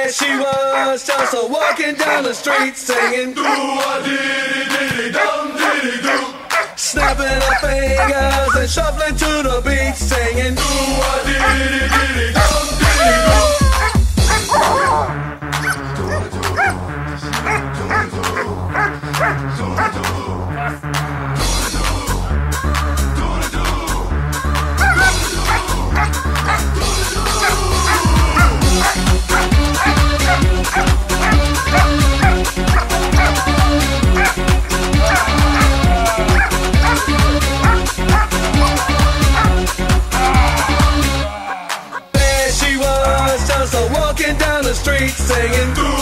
she was just a walking down the street singing do-a-dee-dee-dee-dum, dee-dee-doo, snapping her fingers and shuffling to the beat singing do-a-dee-dee-dee-dum, dee-dee-doo. There she was, just a walking down the street singing